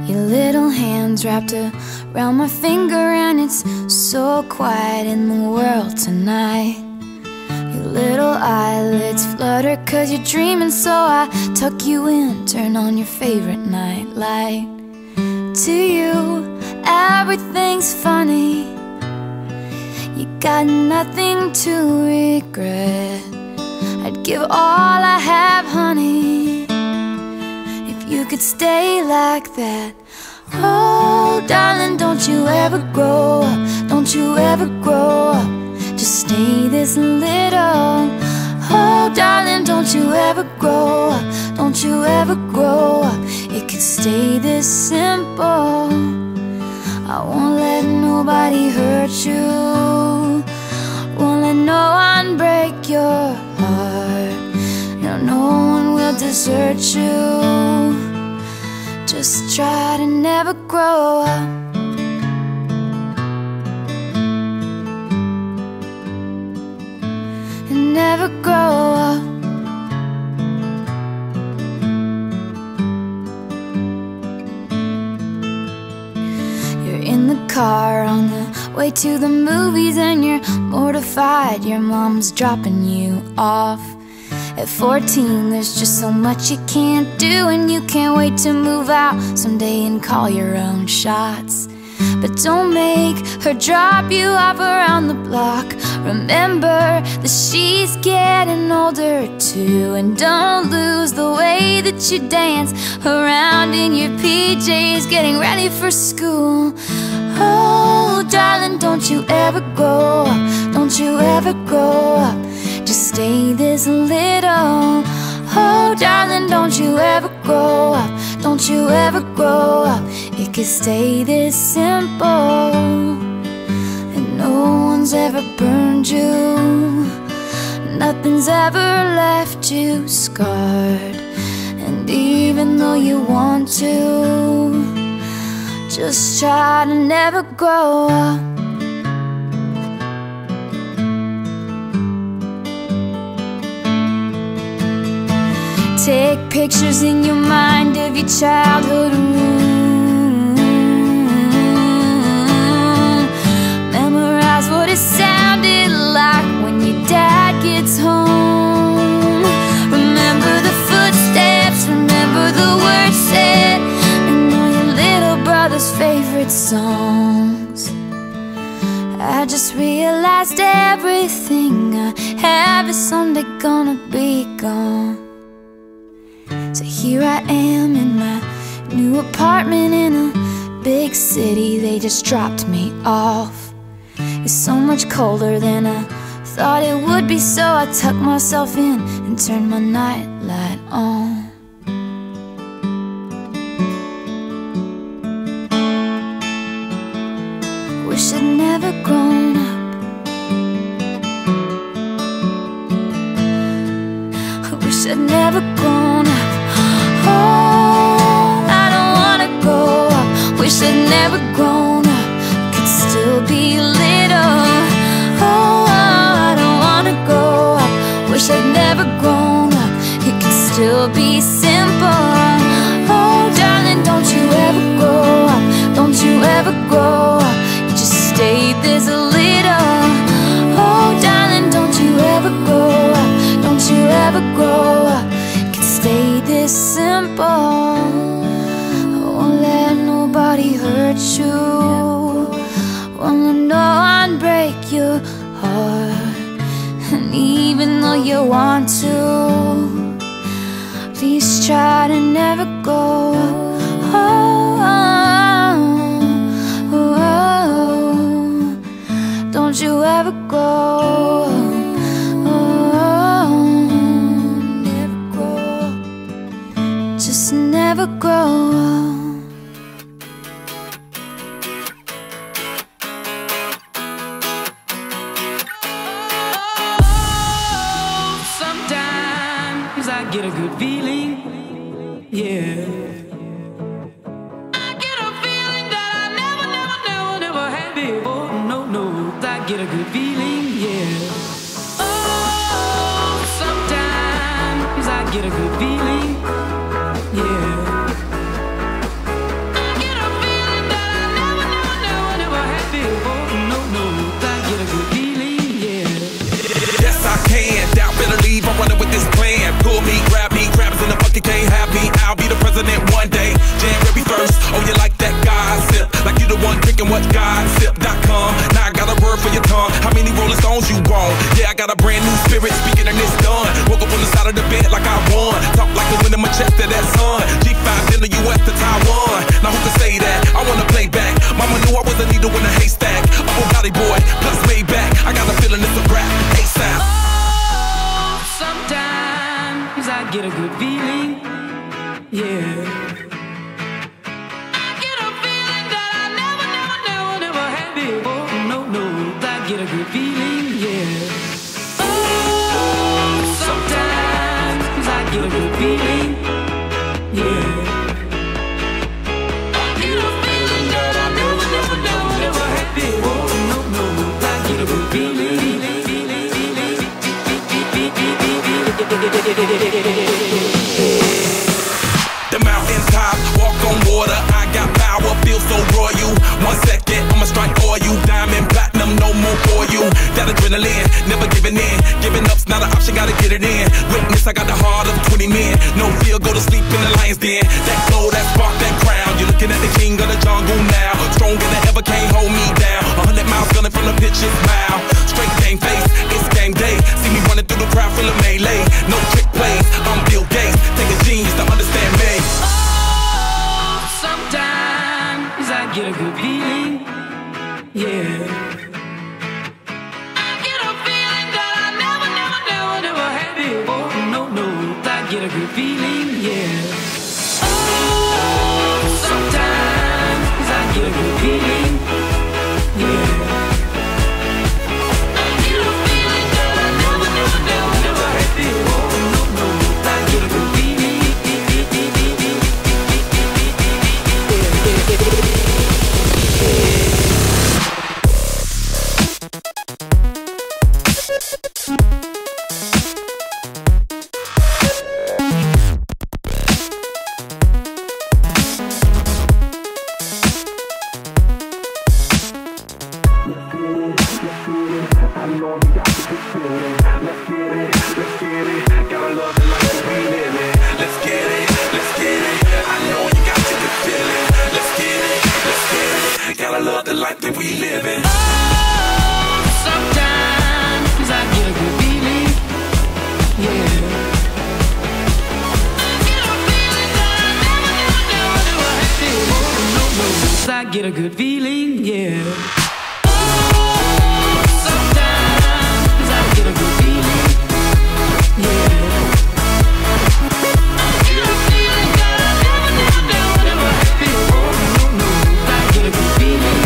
Your little hands wrapped around my finger, and it's so quiet in the world tonight. Your little eyelids flutter 'cause you're dreaming, so I tuck you in, turn on your favorite night light. To you, everything's funny. You got nothing to regret. I'd give all I have, honey, if you could stay like that. Oh, darling, don't you ever grow up, don't you ever grow up, just stay this little. Oh, darling, don't you ever grow up, don't you ever grow up, it could stay this simple. I won't let nobody hurt you, won't let no one break your heart. No, no one will desert you. Just try to never grow up. And never grow up. You're in the car on the way to the movies, and you're mortified your mom's dropping you off. At 14, there's just so much you can't do, and you can't wait to move out someday and call your own shots. But don't make her drop you off around the block. Remember that she's getting older too, and don't lose the way that you dance around in your PJs getting ready for school. Oh, darling, don't you ever grow up, don't you ever grow up, just stay this little. Oh, darling, don't you ever grow up, don't you ever grow up, it could stay this simple. And no one's ever burned you, nothing's ever left you scarred. And even though you want to, just try to never grow up. Take pictures in your mind of your childhood room. Memorize what it sounded like when your dad gets home. Remember the footsteps, remember the words said, and all your little brother's favorite songs. I just realized everything I have is someday gonna be gone. So here I am in my new apartment in a big city. They just dropped me off. It's so much colder than I thought it would be, so I tucked myself in and turned my nightlight on. Wish I'd never grown up. I wish I'd never grown up. Oh, I don't wanna grow up. Wish I'd never grown up, could still be little. Oh, I don't wanna grow up. Wish I'd never grown up, it could still be simple. Oh, darling, don't you ever grow up, don't you ever grow up, you just stay this little. Oh, darling, don't you ever grow up, don't you ever grow up, stay this simple. I won't let nobody hurt you, won't let no one break your heart. And even though you want to, please try to never go. Oh, oh, oh, oh. Don't you ever go. Just never grow up. Oh, sometimes I get a good feeling, yeah. I get a feeling that I never had before. No, no, I get a good feeling, yeah. Oh, sometimes I get a good feeling. Yeah. I get for your tongue. How many Rolling Stones you want? Yeah, I got a brand new spirit, speaking and it's done. Woke up on the side of the bed like I won. Talk like the wind in my chest to that sun. G5 in the US to Taiwan. Now who can say that? I wanna play back. Mama knew I was a needle in a haystack. Upper body boy, plus way back. I got a feeling it's a rap. ASAP. Oh, sometimes I get a good feeling. Yeah. Get a good feeling, yeah. Oh, sometimes I get a good feeling, yeah. I get a feeling that I never had before. No, I get a good feeling. The mountains top, walk on water. I got power, feel so royal. 1 second, I'ma strike for you. Diamond, platinum, no more for you. That adrenaline, never giving in. Giving up's not an option, gotta get it in. Witness, I got the heart of 20 men. No fear, go to sleep in the lion's den. That glow, that spark, that crown. You're looking at the king of the jungle now. Stronger than ever, can't hold me down. 100 miles gunning from the pitcher's mouth. Straight game face, it's game day. See me running through the crowd full of melee. No trick plays, I'm Bill Gates. Take a genius to understand me. Oh, sometimes I get a good feeling, yeah. I get a feeling that I never had before. No, I get a good feeling, yeah. Oh, sometimes I get a good feeling, yeah. I get a feeling that I never had before. No, I get a good feeling. Love the life that we live in. Oh, sometimes I get a good feeling, yeah. I get a feeling that I never had before. No, I get a good feeling, yeah. Oh, sometimes I get a good feeling, yeah. I get a feeling that I never had before. No, I get a good feeling.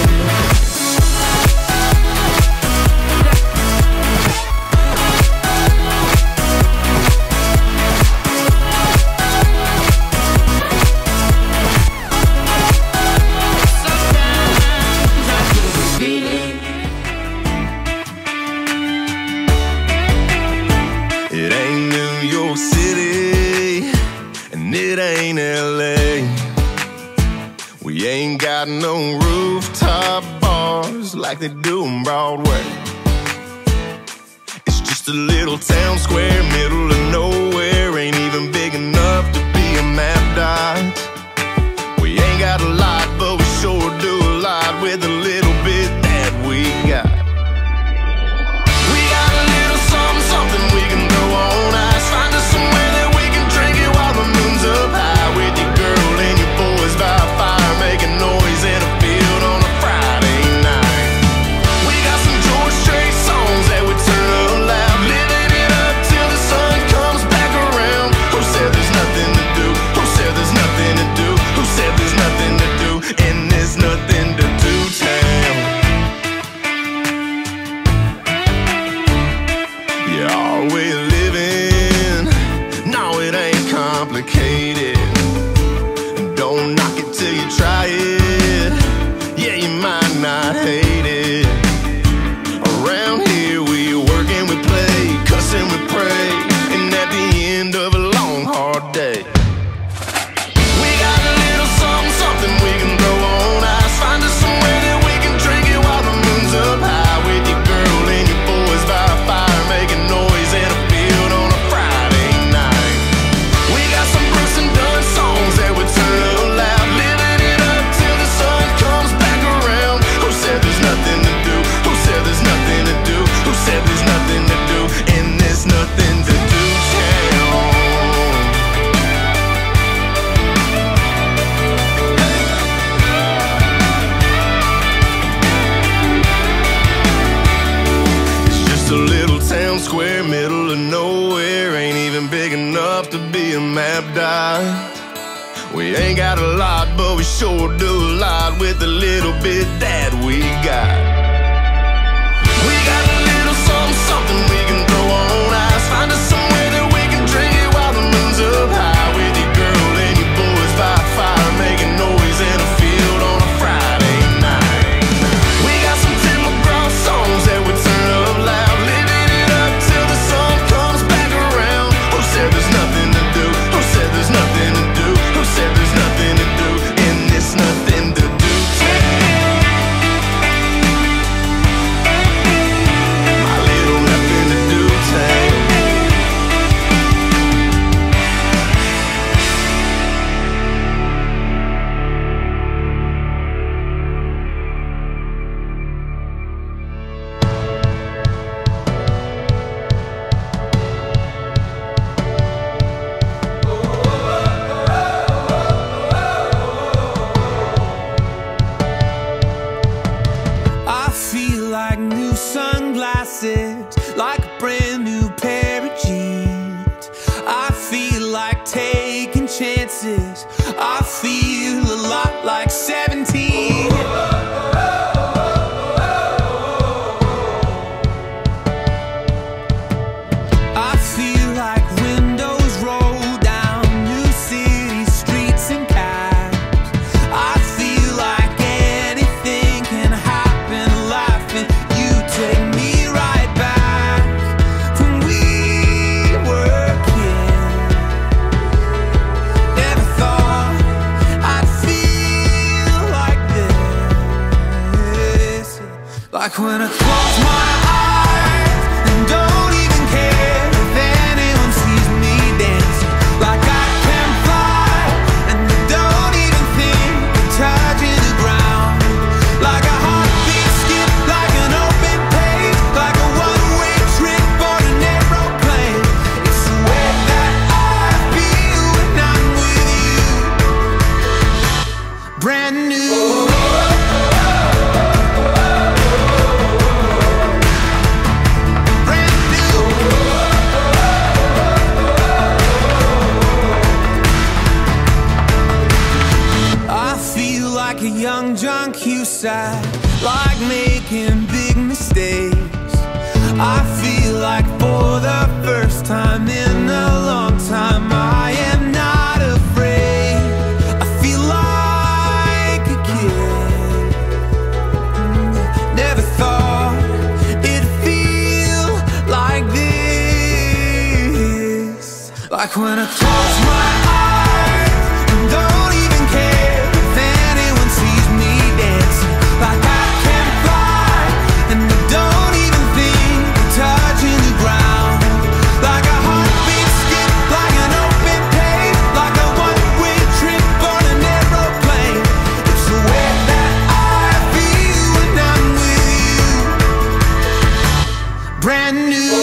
No rooftop bars like they do on Broadway. It's just a little town square, middle of nowhere. Ain't even big enough to be a map dot. We ain't got a lot, but we sure do a lot with a little bit that we got. We got a little something we can throw on ice. Find us somewhere that we can drink it while the moon's up high, with your girl and your boys by a fire, making noise in a field on a Friday night. We got some George Strait songs that we turn up loud, living it up till the sun comes back. got a lot, but we sure do a lot with the little bit that we got. We got a little something, something we can throw on ice. Find us somewhere that we can drink it while the moon's up high, with your girl and your boys by the fire, making noise in a field on a Friday night. We got some Tim McGraw songs that we turn up loud, living it up till the sun comes back around. Who said there's nothing to do? Who said there's nothing to do? Who said there's nothing to do in this nothing to do town? My little nothing to do town. I feel like new sunglasses, like a brand new pair of jeans. I feel like taking chances. I feel a lot like 17. I feel like windows roll down new city streets and cabs. I feel like anything can happen, laughing. You take me right back when we were kids. Never thought I'd feel like this. Like when I close my eyes and don't even care if anyone sees me dancing. Like I can fly and I don't even think of touching the ground. Like a heartbeat skip, like an open page, like a one-way trip on an aeroplane. It's the way that I feel when I'm with you. Brand new. Brand new. I feel like a young John Cusack, like making big mistakes. I feel like for the first time in a long time I am not afraid. I feel like a kid. Never thought it'd feel like this. Like when I close my eyes and don't even care if anyone sees me dancing. Like I can fly and I don't even think of touching the ground. Like a heartbeat skip, like an open page, like a one-way trip on an aeroplane. It's the way that I feel when I'm with you. Brand new.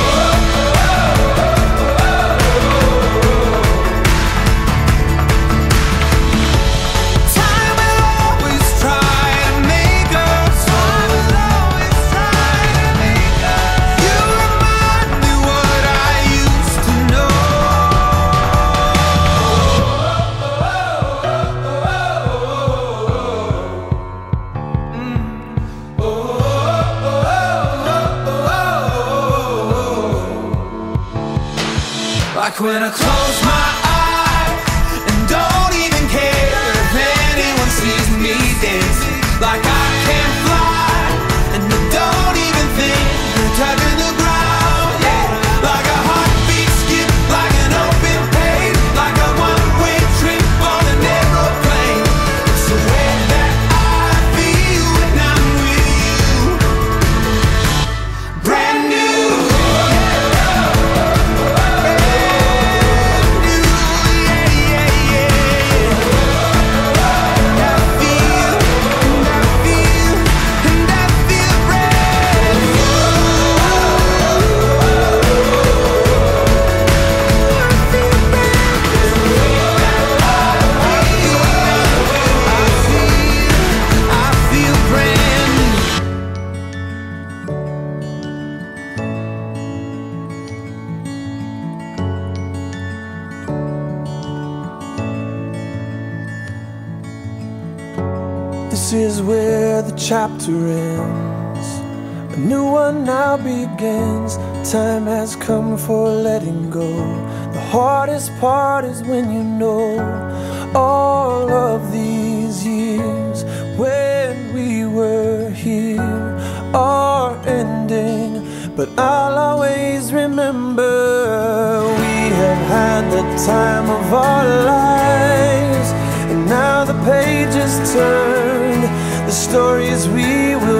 Time will always try to make us. Time will always try to make us. You remind me what I used to know. Like when I close my eyes and don't even care if anyone sees me dancing. Like I can fly and I don't even think of touching the ground. Yeah, like a heartbeat skip, like an open page, like a one-way trip on an aeroplane. It's the way that I feel when I'm with you. Brand new. I feel This is where the chapter ends. A new one now begins. Time has come for letting go. The hardest part is when you know all of these years when we were here are ending. But I'll always remember we have had the time of our lives. And now the pages turned, the stories we will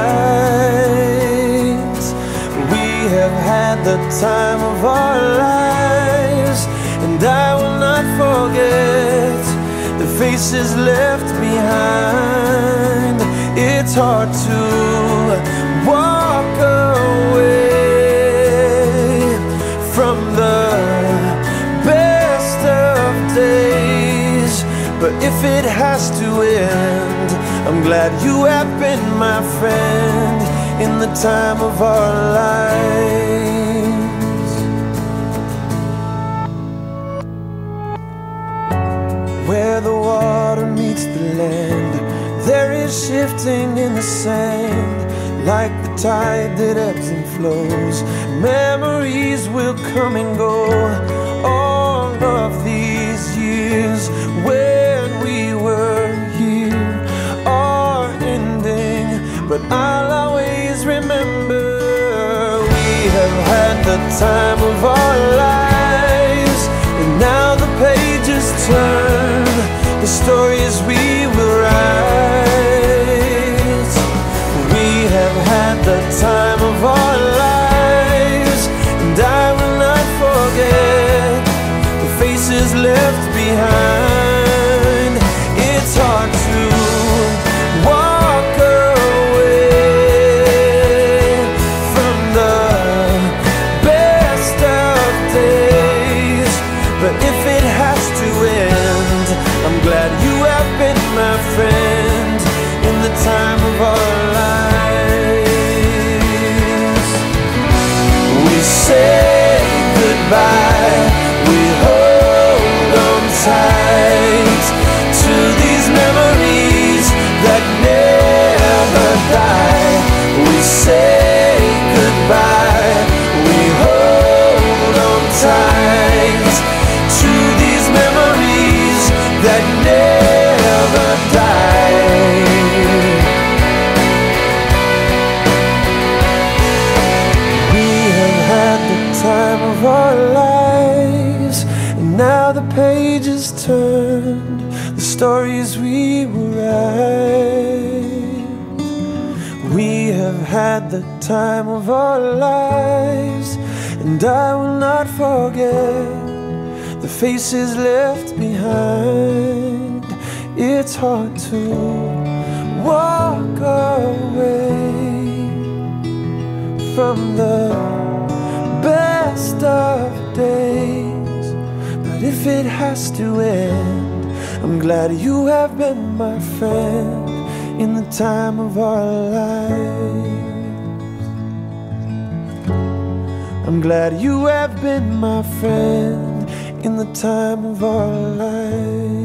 write. We have had the time of our lives, and I will not forget the faces left behind. It's hard to walk away from the best of days, but if it has to end, I'm glad you have been my friend in the time of our lives. Where the water meets the land, there is shifting in the sand, like the tide that ebbs and flows. Memories will come and go. All of these years when we were here are ending, but I'll always remember we have had the time of our lives. And now the pages turn, the stories we will write. We have had the time of our lives, and I will not forget the faces left behind. It's hard to walk away from the best of days, but if it has to end, I'm glad you have been my friend in the time of our lives. We say goodbye, we hold on tight to these memories that never die. We say goodbye, we hold on tight to these memories that never die. We have had the time of our lives, and now the pages turned, the stories we will write. We have had the time of our lives, and I will not forget the faces left behind. It's hard to walk away from the best of days, but if it has to end, I'm glad you have been my friend in the time of our lives. I'm glad you have been my friend in the time of our lives.